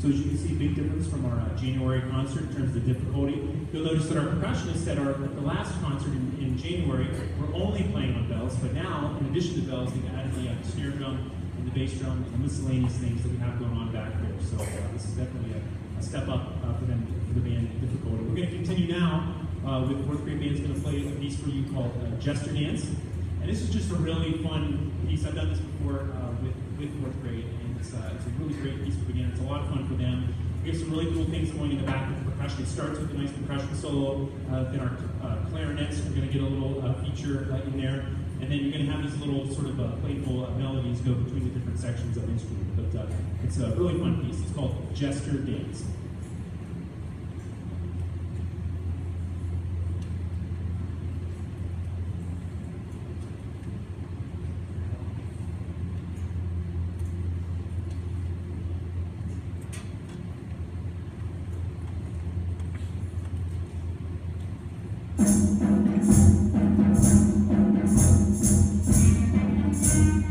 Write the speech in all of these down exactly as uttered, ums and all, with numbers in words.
So as you can see, a big difference from our uh, January concert in terms of the difficulty. You'll notice that our percussionists at, our, at the last concert in, in January were only playing on bells, but now, in addition to bells, they've added the uh, snare drum and the bass drum and the miscellaneous things that we have going on back there. So uh, this is definitely a, a step up uh, for them, for the band difficulty. We're going to continue now uh, with the fourth grade band's going to play a piece for you called uh, Jester Dance. And this is just a really fun piece. I've done this before uh, with, with fourth grade, and it's, uh, it's a really great piece for beginners. It's a lot of fun for them. We have some really cool things going in the back with the percussion. It starts with a nice percussion solo. Uh, then our uh, clarinets are going to get a little uh, feature uh, in there. And then you're going to have these little sort of uh, playful uh, melodies go between the different sections of the instrument. But uh, it's a really fun piece. It's called Jester Dance.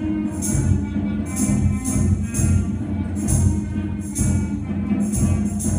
Thank you.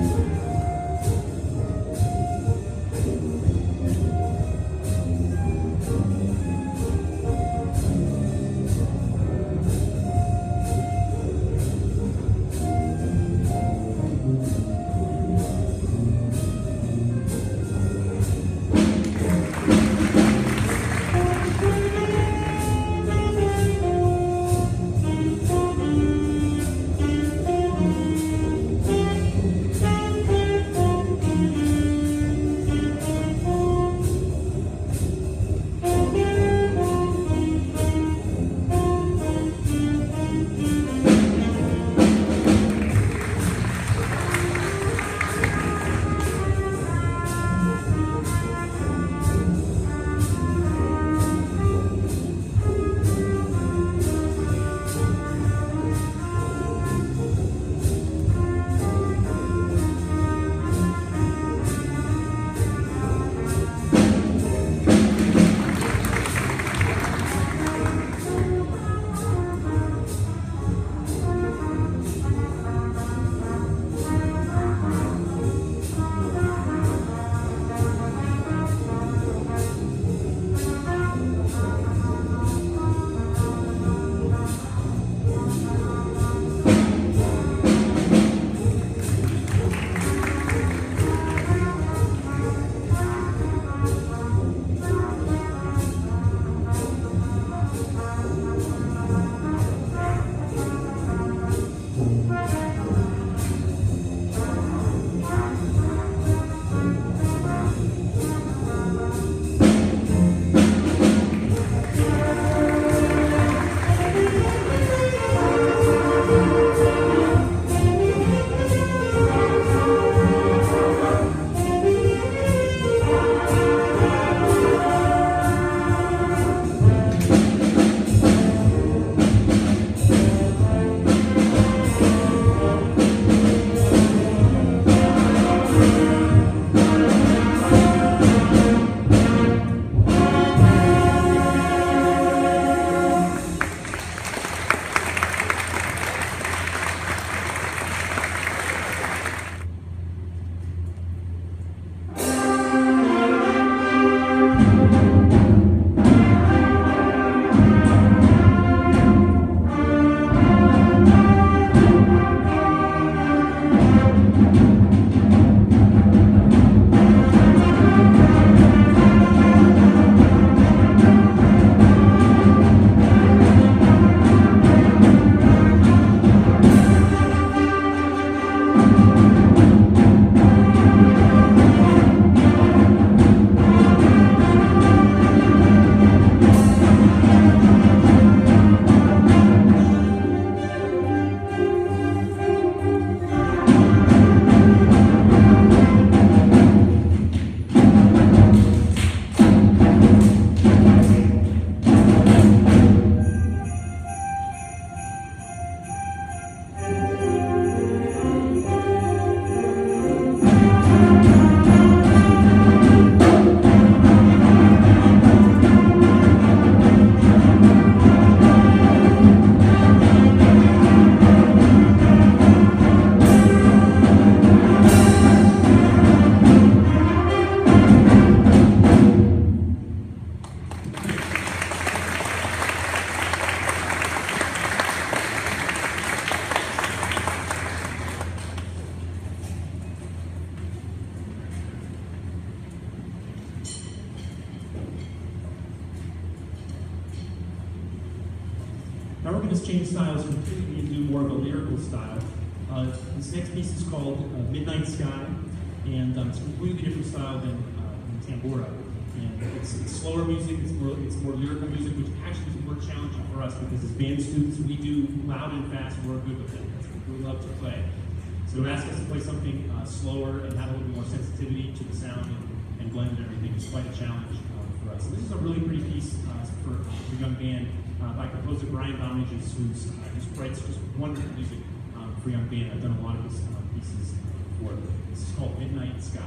Now we're going to change styles completely and do more of a lyrical style. Uh, this next piece is called uh, Midnight Sky, and um, it's a completely different style than, uh, than Tambura. And it's, it's slower music, it's more, it's more lyrical music, which actually is more challenging for us because as band students, we do loud and fast, and we're good with it. That's what we love to play. So to ask us to play something uh, slower and have a little bit more sensitivity to the sound and, and blend and everything is quite a challenge uh, for us. So this is a really pretty piece uh, for, for a young band uh, by composer Brian Baumages, who's uh, just writes just wonderful music um, for young band. I've done a lot of his uh, pieces before. This is called Midnight Sky.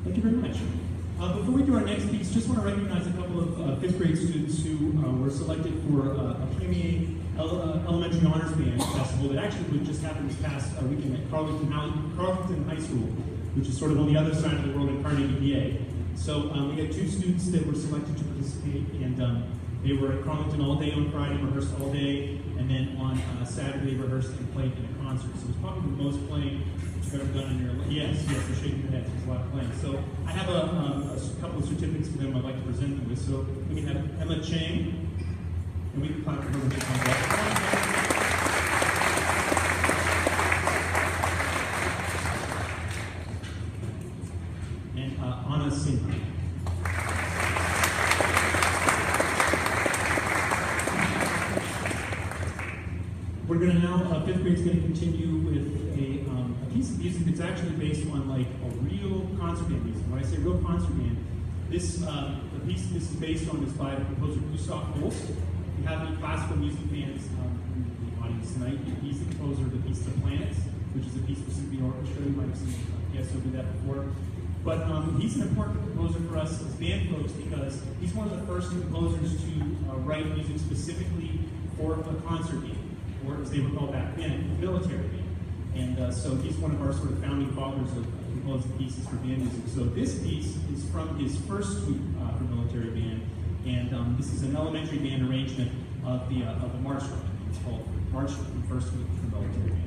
Thank you very much. Uh, before we do our next piece, just want to recognize a couple of uh, fifth grade students who uh, were selected for uh, a Premier Ele uh, Elementary Honors Band Festival that actually would just happen this past uh, weekend at Carleton, Carleton High School, which is sort of on the other side of the world in Carnegie, V A. So um, we had two students that were selected to participate, and um, they were at Carleton all day on Friday, rehearsed all day, and then on uh, Saturday rehearsed and played in a concert. So it was probably the most playing you've ever done in your life. Yes, yes, they're shaking their heads. There's a lot of playing. So I have a, um, a couple of certificates for them I'd like to present them with. So we can have Emma Chang, and we can clap for her when she comes up. And uh, Anna Sinha. We're going to now, uh, fifth grade's going to continue with a, um, a piece of music that's actually based on like a real concert band music. When I say real concert band, this, uh, the piece this is based on is by the composer Gustav Holst. If you have any classical music fans um, in the audience tonight, he's the composer of the piece The Planets, which is a piece for symphony orchestra. You might have seen yes, he'll do that before. But um, he's an important composer for us as band folks because he's one of the first composers to uh, write music specifically for a concert band, or as they were called back then, military band. And uh, so he's one of our sort of founding fathers of composing pieces for band music. So this piece is from his first suite uh, for military band, and um, this is an elementary band arrangement of the uh, of the march. It's called March from First Suite for Military Band.